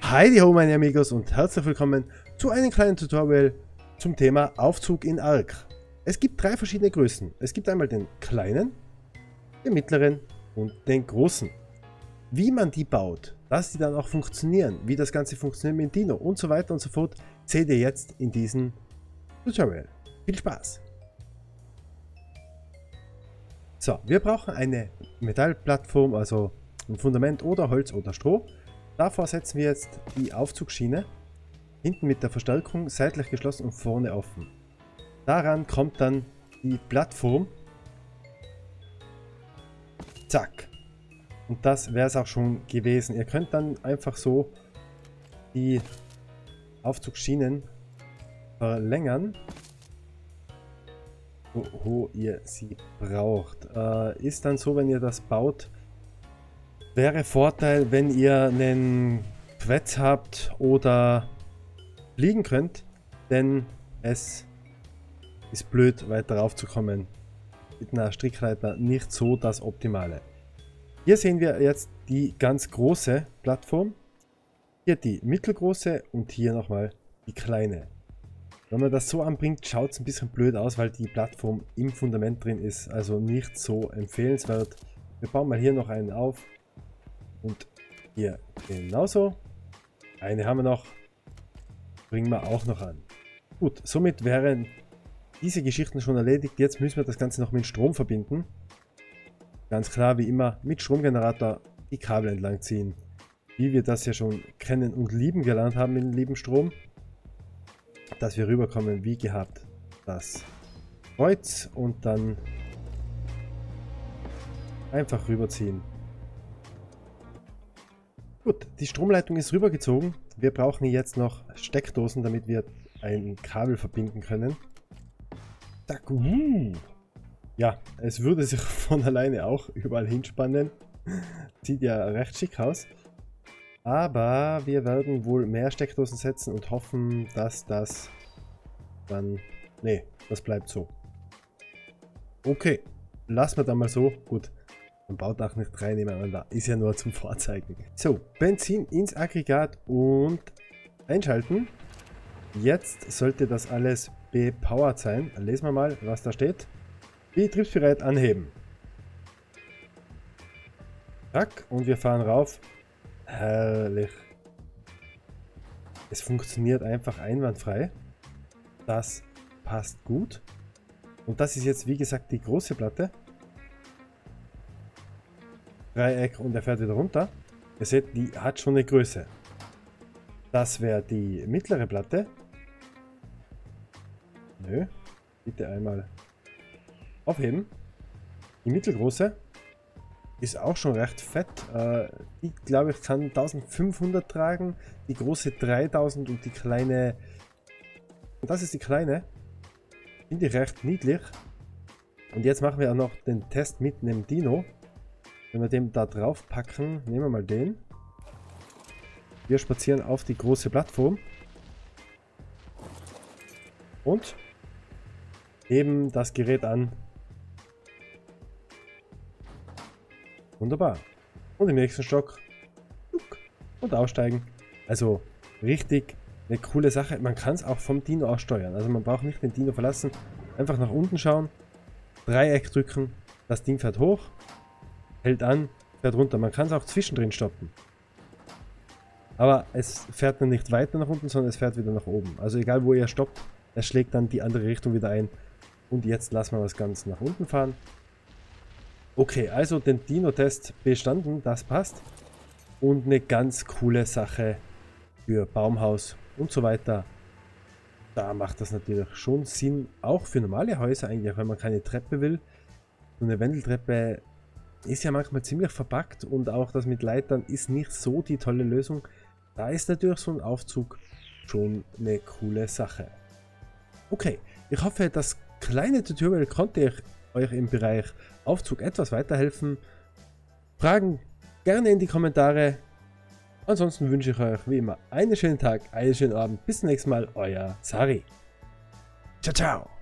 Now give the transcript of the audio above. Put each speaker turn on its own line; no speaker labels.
Heidi ho meine Amigos und herzlich willkommen zu einem kleinen Tutorial zum Thema Aufzug in Ark. Es gibt drei verschiedene Größen. Es gibt einmal den kleinen, den mittleren und den großen. Wie man die baut, dass die dann auch funktionieren, wie das Ganze funktioniert mit dem Dino und so weiter und so fort, seht ihr jetzt in diesem Tutorial. Viel Spaß! So, wir brauchen eine Metallplattform, also ein Fundament oder Holz oder Stroh. Davor setzen wir jetzt die Aufzugsschiene, hinten mit der Verstärkung, seitlich geschlossen und vorne offen. Daran kommt dann die Plattform. Zack. Und das wäre es auch schon gewesen. Ihr könnt dann einfach so die Aufzugsschienen verlängern, wo ihr sie braucht. Ist dann so, wenn ihr das baut, wäre Vorteil, wenn ihr einen Quetz habt oder fliegen könnt, denn es ist blöd, weiter raufzukommen. Mit einer Strickleiter nicht so das Optimale. Hier sehen wir jetzt die ganz große Plattform, hier die mittelgroße und hier nochmal die kleine. Wenn man das so anbringt, schaut es ein bisschen blöd aus, weil die Plattform im Fundament drin ist, also nicht so empfehlenswert. Wir bauen mal hier noch einen auf. Und hier genauso. Eine haben wir noch. Bringen wir auch noch an. Gut, somit wären diese Geschichten schon erledigt. Jetzt müssen wir das Ganze noch mit Strom verbinden. Ganz klar, wie immer, mit Stromgenerator die Kabel entlang ziehen. Wie wir das ja schon kennen und lieben gelernt haben mit dem lieben Strom. Dass wir rüberkommen, wie gehabt, das Kreuz und dann einfach rüberziehen. Gut, die Stromleitung ist rübergezogen. Wir brauchen jetzt noch Steckdosen, damit wir ein Kabel verbinden können. Ja, es würde sich von alleine auch überall hinspannen. Sieht ja recht schick aus. Aber wir werden wohl mehr Steckdosen setzen und hoffen, dass das dann... Nee, das bleibt so. Okay, lassen wir dann mal so. Gut. Man baut auch nicht drei nebeneinander, ist ja nur zum Vorzeigen. So, Benzin ins Aggregat und einschalten. Jetzt sollte das alles bepowert sein. Lesen wir mal, was da steht. Betriebsbereit anheben. Zack, und wir fahren rauf. Herrlich. Es funktioniert einfach einwandfrei. Das passt gut. Und das ist jetzt, wie gesagt, die große Platte. Dreieck und er fährt wieder runter. Ihr seht, die hat schon eine Größe. Das wäre die mittlere Platte. Nö. Bitte einmal aufheben. Die mittelgroße ist auch schon recht fett. Die, glaube ich, kann 1500 tragen. Die große 3000 und die kleine... Und das ist die kleine. Finde ich recht niedlich. Und jetzt machen wir auch noch den Test mit einem Dino. Wenn wir den da drauf packen, nehmen wir mal den. Wir spazieren auf die große Plattform. Und heben das Gerät an. Wunderbar. Und im nächsten Stock. Und aussteigen. Also richtig eine coole Sache. Man kann es auch vom Dino aus steuern. Also man braucht nicht den Dino verlassen. Einfach nach unten schauen. Dreieck drücken. Das Ding fährt hoch. Hält an, fährt runter. Man kann es auch zwischendrin stoppen. Aber es fährt dann nicht weiter nach unten, sondern es fährt wieder nach oben. Also egal wo ihr stoppt, es schlägt dann die andere Richtung wieder ein. Und jetzt lassen wir das Ganze nach unten fahren. Okay, also den Dino-Test bestanden, das passt. Und eine ganz coole Sache für Baumhaus und so weiter. Da macht das natürlich schon Sinn, auch für normale Häuser eigentlich, wenn man keine Treppe will. So eine Wendeltreppe ist ja manchmal ziemlich verpackt und auch das mit Leitern ist nicht so die tolle Lösung. Da ist natürlich so ein Aufzug schon eine coole Sache. Okay, ich hoffe, das kleine Tutorial konnte euch im Bereich Aufzug etwas weiterhelfen. Fragen gerne in die Kommentare. Ansonsten wünsche ich euch wie immer einen schönen Tag, einen schönen Abend. Bis zum nächsten Mal, euer Sari. Ciao, ciao.